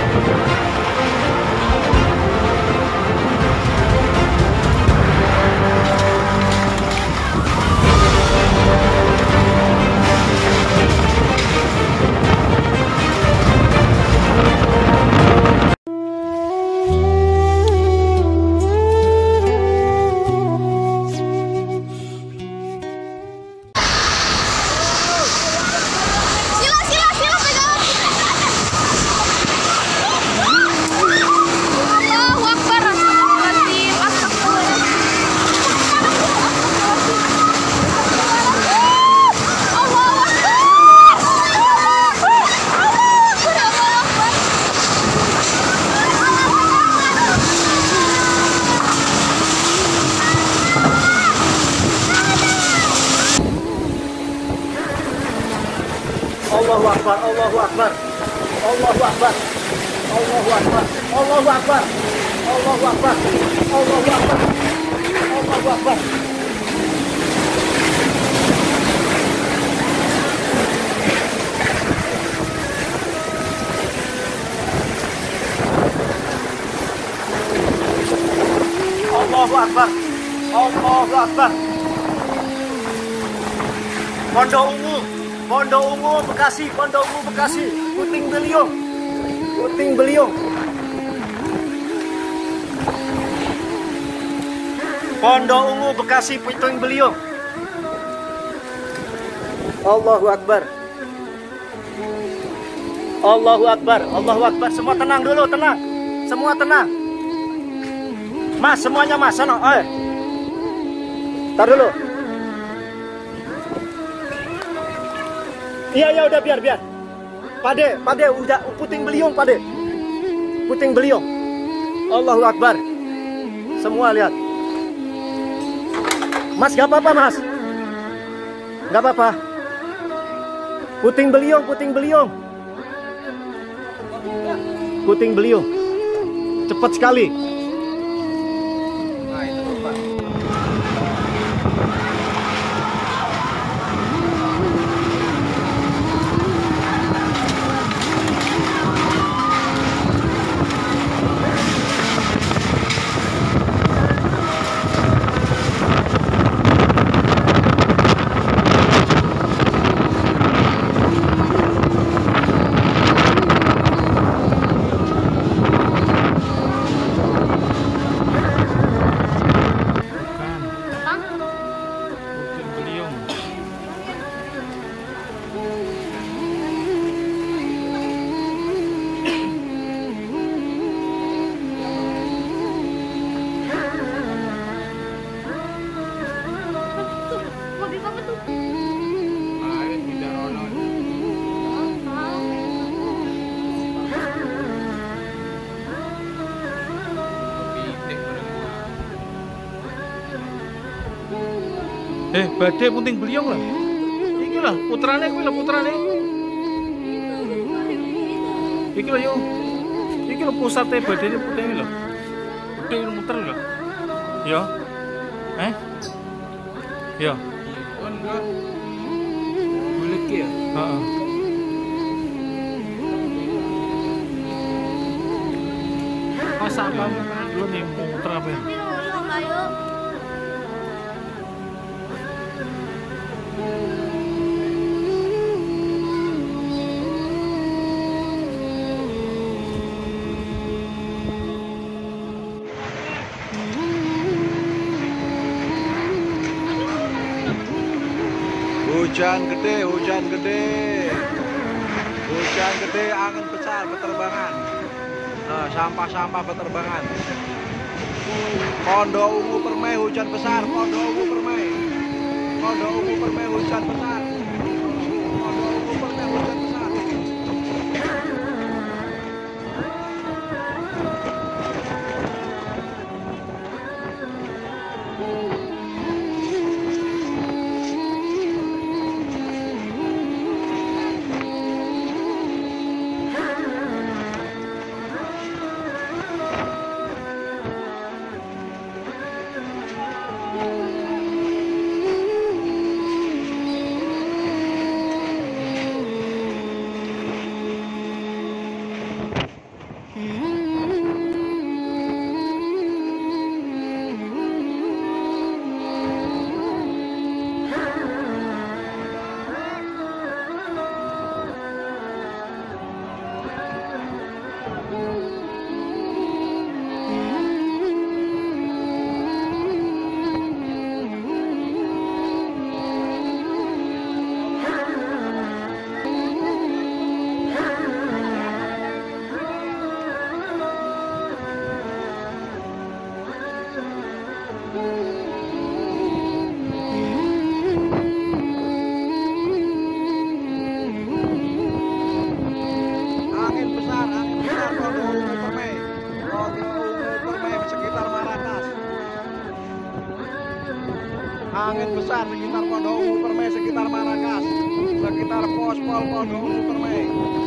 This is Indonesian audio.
Allahu Akbar, Allahu Akbar, Allahu Akbar, Allahu Akbar, Allahu Akbar, Allahu Akbar, Allahu Akbar, Allahu Akbar. Allahu Akbar, Allahu Akbar. Pondok Ungu Bekasi, Pondok Ungu Bekasi, Puting Beliung, Puting Beliung. Pondok Ungu Bekasi, Puting Beliung. Allahu Akbar, Allahu Akbar, Allahu Akbar. Semua tenang dulu, tenang, semua tenang. Mas, semuanya mas, sana, tar dulu. Iya, udah biar. Pade, udah Puting Beliung, Pade. Puting Beliung. Allahu Akbar. Semua lihat. Mas, gak apa-apa, Mas. Gak apa-apa. Puting Beliung, Puting Beliung. Puting Beliung. Cepat sekali. Badai Puting Beliung lah. Iki lah putrane kuwi lah putrane. Iki lah yo. Iki lho pusate badane puting lho. Gede muter lho. Yo. Yo. Kon enggak. Bulet ki ya? Heeh. Masa kamu lu nih muter apa ya? Hujan gede, angin besar berterbangan. Nah, sampah-sampah berterbangan. Pondok Ungu Permai hujan besar, Pondok Ungu Permai. Pondok Ungu Permai hujan besar. Pondok Ungu Permai hujan besar. angin besar sekitar Pondok Ungu Permai, sekitar Marrakas, sekitar Pospol Pondok Ungu Permai.